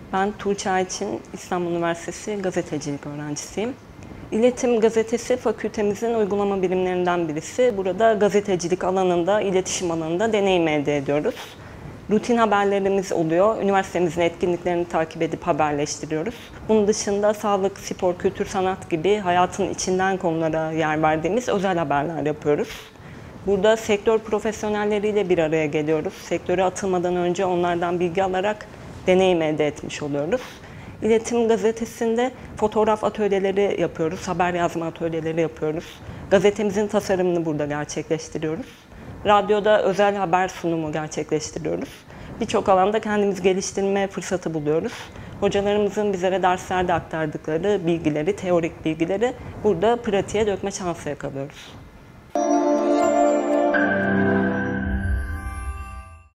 Ben Tuğçe Ayçin, İstanbul Üniversitesi gazetecilik öğrencisiyim. İletişim Gazetesi fakültemizin uygulama birimlerinden birisi. Burada gazetecilik alanında, iletişim alanında deneyim elde ediyoruz. Rutin haberlerimiz oluyor. Üniversitemizin etkinliklerini takip edip haberleştiriyoruz. Bunun dışında sağlık, spor, kültür, sanat gibi hayatın içinden konulara yer verdiğimiz özel haberler yapıyoruz. Burada sektör profesyonelleriyle bir araya geliyoruz. Sektöre atılmadan önce onlardan bilgi alarak deneyim elde etmiş oluyoruz. İletişim Gazetesi'nde fotoğraf atölyeleri yapıyoruz, haber yazma atölyeleri yapıyoruz. Gazetemizin tasarımını burada gerçekleştiriyoruz. Radyoda özel haber sunumu gerçekleştiriyoruz. Birçok alanda kendimizi geliştirme fırsatı buluyoruz. Hocalarımızın bizlere derslerde aktardıkları bilgileri, teorik bilgileri burada pratiğe dökme şansı yakalıyoruz.